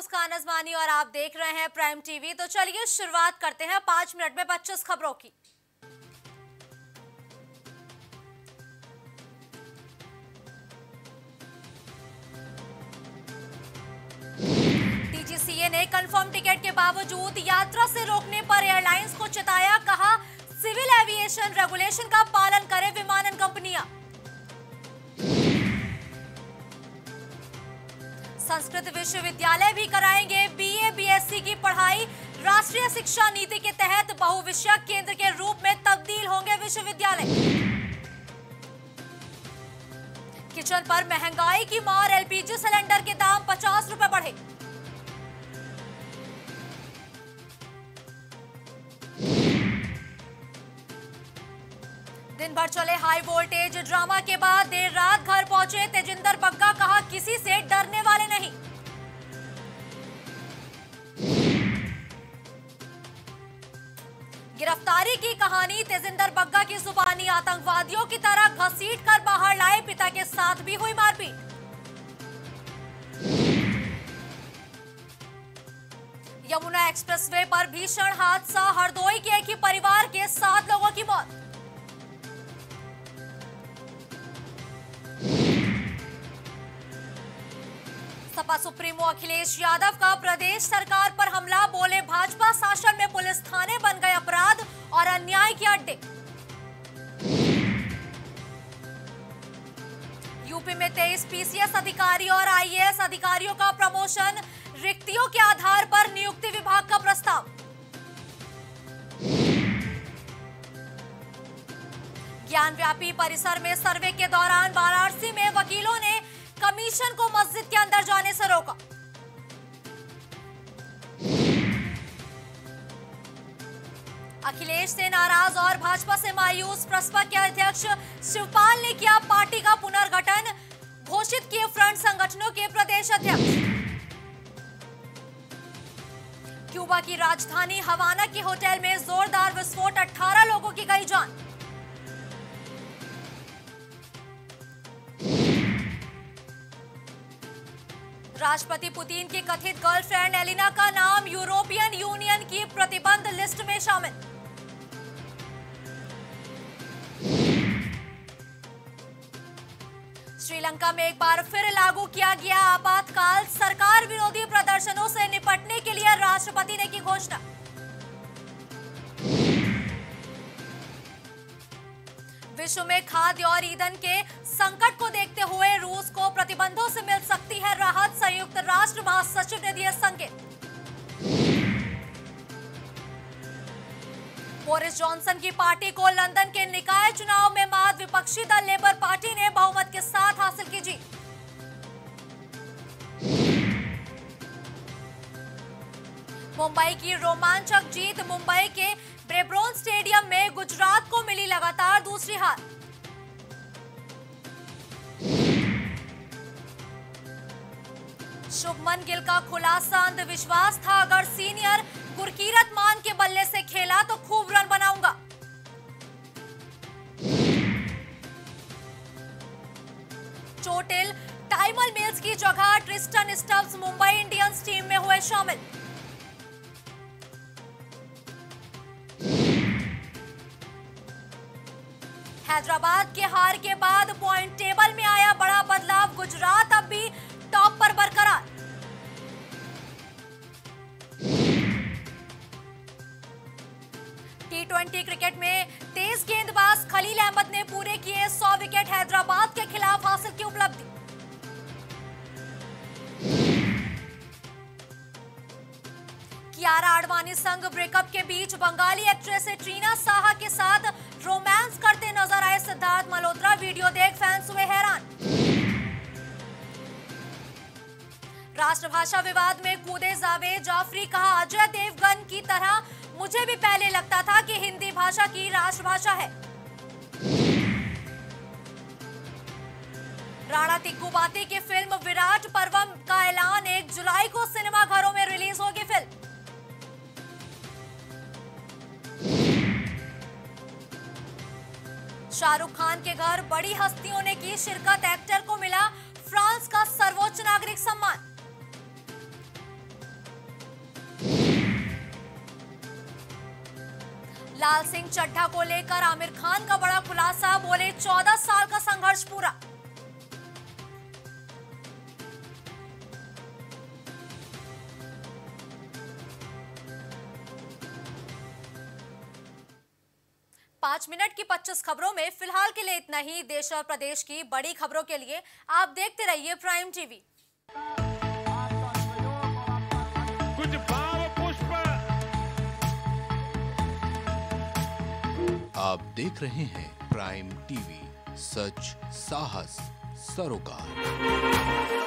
मुस्कान अजमानी और आप देख रहे हैं प्राइम टीवी। तो चलिए शुरुआत करते हैं 5 मिनट में 25 खबरों की। डीजीसीए ने कंफर्म टिकट के बावजूद यात्रा से रोकने पर एयरलाइंस को चिताया, कहा सिविल एविएशन रेगुलेशन का पालन करें विमानन कंपनियां। संस्कृत विश्वविद्यालय भी कराएंगे बीए बीएससी की पढ़ाई। राष्ट्रीय शिक्षा नीति के तहत बहुविषयक केंद्र के रूप में तब्दील होंगे विश्वविद्यालय। किचन पर महंगाई की मार, एलपीजी सिलेंडर के दाम 50 रुपए बढ़े। दिन भर चले हाई वोल्टेज ड्रामा के बाद देर रात घर पहुंचे तेजिंदर बग्गा, कहा किसी से डरने वाले नहीं। गिरफ्तारी की कहानी तेजिंदर बग्गा की जुबानी, आतंकवादियों की तरह घसीट कर बाहर लाए, पिता के साथ भी हुई मारपीट। यमुना एक्सप्रेसवे पर भीषण हादसा, हरदोई के एक ही परिवार के 7 लोगों की मौत। सपा सुप्रीमो अखिलेश यादव का प्रदेश सरकार पर हमला, बोले भाजपा शासन में पुलिस थाने बन गए अपराध और अन्याय के अड्डे। यूपी में 23 पीसीएस अधिकारी और आईएएस अधिकारियों का प्रमोशन, रिक्तियों के आधार पर नियुक्ति विभाग का प्रस्ताव। ज्ञानव्यापी परिसर में सर्वे के दौरान वाराणसी में वकीलों ने कमीशन को मस्जिद के अंदर जाने से रोका। अखिलेश से नाराज और भाजपा से मायूस प्रसपा के अध्यक्ष शिवपाल ने किया पार्टी का पुनर्गठन, घोषित किए फ्रंट संगठनों के प्रदेश अध्यक्ष। क्यूबा की राजधानी हवाना के होटल में जोरदार विस्फोट, 18 लोगों की गई जान। राष्ट्रपति पुतिन की कथित गर्लफ्रेंड एलिना का नाम यूरोपियन यूनियन की प्रतिबंध लिस्ट में शामिल। श्रीलंका में एक बार फिर लागू किया गया आपातकाल, सरकार विरोधी प्रदर्शनों से निपटने के लिए राष्ट्रपति ने की घोषणा। विश्व में खाद्य और ईंधन के संकट को देखते हुए रूस को प्रतिबंधों से मिल सकती है राहत, संयुक्त राष्ट्र महासचिव ने दिए संकेत। बोरिस जॉनसन की पार्टी को लंदन के निकाय चुनाव में मात, विपक्षी दल लेबर पार्टी ने बहुमत के साथ हासिल की जीत। मुंबई की रोमांचक जीत, मुंबई के ब्रेबॉर्न स्टेडियम में गुजरात को मिली लगातार दूसरी हार। शुभमन गिल का खुलासा, अंधविश्वास था, अगर सीनियर गुरकीरत मान के बल्ले से खेला तो खूब रन बनाऊंगा। चोटिल टाइमल मिल्स की जगह Tristan Stubbs Mumbai Indians team में हुए शामिल। हैदराबाद के हार के बाद पॉइंट टेबल में आया बड़ा बदलाव, गुजरात अब भी टॉप पर बरकरार। टी20 क्रिकेट में तेज गेंदबाज खलील अहमद ने पूरे किए 100 विकेट, हैदराबाद के खिलाफ हासिल की उपलब्धि। कियारा आडवाणी संग ब्रेकअप के बीच बंगाली एक्ट्रेस ट्रीना साहा के साथ रोमांस करते नजर आए सिद्धार्थ मल्होत्रा, वीडियो देख फैंस हुए हैरान। राष्ट्रभाषा विवाद में कूदे जावेद जाफरी, कहा अजय देवगन की तरह मुझे भी पहले लगता था कि हिंदी भाषा की राष्ट्रभाषा है। राणा तिग्गुबाती की फिल्म विराट पर्वम का ऐलान, 1 जुलाई को सिनेमाघरों में रिलीज होगी फिल्म। शाहरुख खान के घर बड़ी हस्तियों ने की शिरकत, एक्टर को मिला फ्रांस का सर्वोच्च नागरिक सम्मान। लाल सिंह चड्ढा को लेकर आमिर खान का बड़ा खुलासा, बोले 14 साल का संघर्ष पूरा। पांच मिनट की 25 खबरों में फिलहाल के लिए इतना ही। देश और प्रदेश की बड़ी खबरों के लिए आप देखते रहिए प्राइम टीवी। कुछ भाव पुष्प। आप देख रहे हैं प्राइम टीवी, सच साहस सरोकार।